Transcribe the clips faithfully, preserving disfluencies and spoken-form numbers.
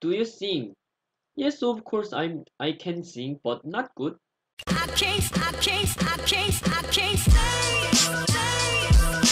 Do you sing? Yes, of course I'm I can sing, but not good. I can't, I can't, I can't, I can't stay, stay.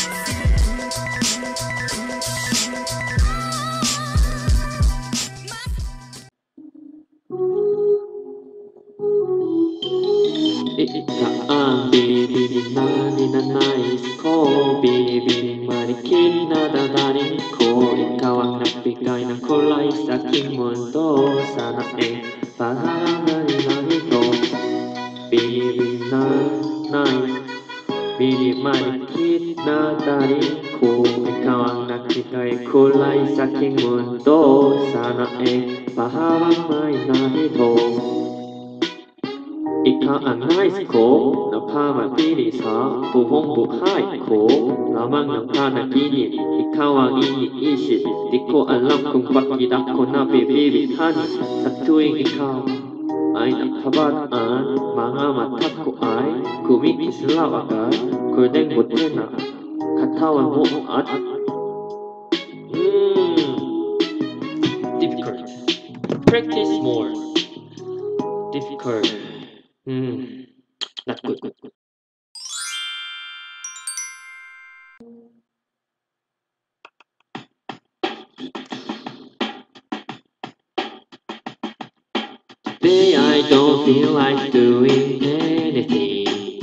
Ikaan binibining na ninanais ko, binibining marikit na dadaling ko. Ikaw ang nagbigay ng kulay sa aking mundo. Sana eh, paharangan na ito. Binibining na nais, binibining marikit na dadaling ko. Ikaw ang nagbigay kulay sa aking mundo. Sana eh, paharangan na ito. Ikaw ang nais ko, napamatili sa buong buhay ko. Lamang ng panaginip, ikaw ang iniisip. Di ko alam kung bakit ako nabibibigani. Sa tuwing ikaw ay nakabadaan, mga mata ko ay kumikislaw agad. Kurdeng buti na katawan mo at mm, difficult. Practice more. Difficult. Hmm, not good. Today I don't feel like doing anything.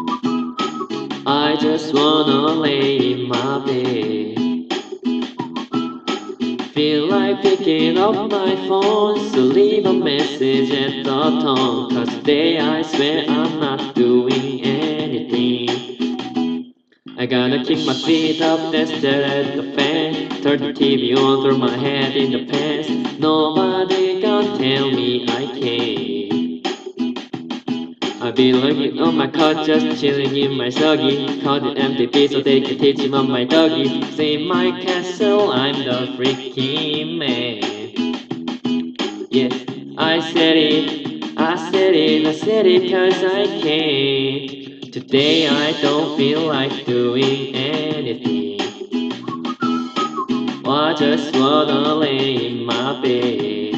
I just wanna lay in my bed. Feel like picking up my phone to leave a message at the tone. Cause today I swear I'm not doing anything. I gotta keep my feet up and stare at the fan. Turn the T V on, throw my head in the pants. Nobody can tell me I can't. I'll be looking on my couch, just chilling in my soggy. Call the M D P so they can teach him on my doggy. Say my castle, I'm the freaking man. Yes, I said it, I said it, I said it cause I can. Today I don't feel like doing anything. I just wanna lay in my bed.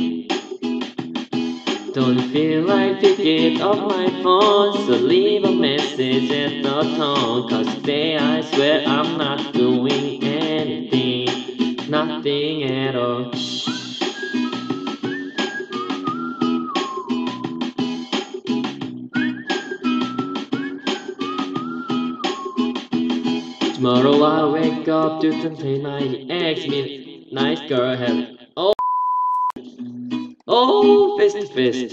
Don't feel like picking up my phone, so leave a message at the tone. Cause today I swear I'm not doing anything, nothing at all. Tomorrow I'll wake up to contain my ex. Nice girl have oh oh fist fist.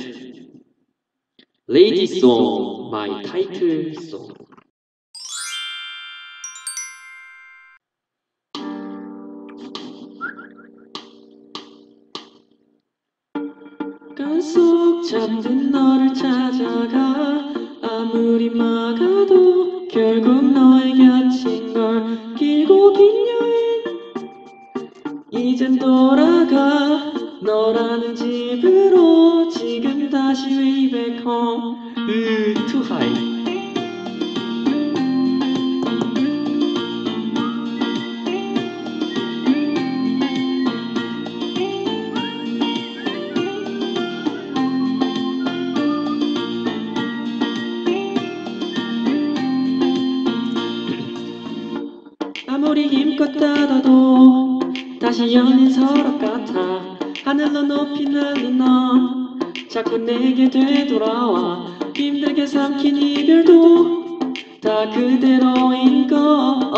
Lady Song, my title song. 끈속 잠든 너를 찾아가 아무리 막아도 결국 너의 곁인 걸. 길고 긴 여행 이젠 돌아가 너라는 집으로. 지금 다시 way back home. 으, too high. 아무리 힘껏 따라도 다시 연인 서로 같아. 하늘로 높이 날린 너 자꾸 내게 되돌아와. 힘들게 삼킨 이별도 다 그대로인 걸.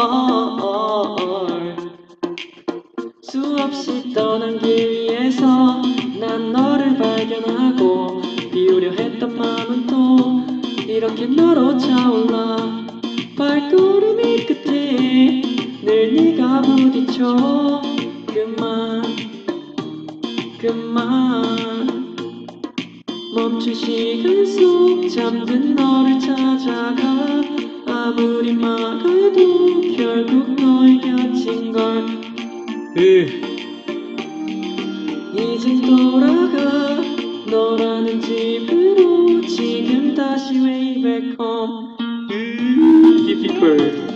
수없이 떠난 길 위에서 난 너를 발견하고 비우려 했던 마음은 또 이렇게 너로 차올라. 발걸음이 끝에 늘 네가 부딪혀. 그만 그만 멈춘 시간 속 잠든 너를 찾아가. 아무리 막아도 결국 너의 곁인 걸. 으. 이젠 돌아가 너라는 집으로. 지금 다시 way back home. 으. difficult.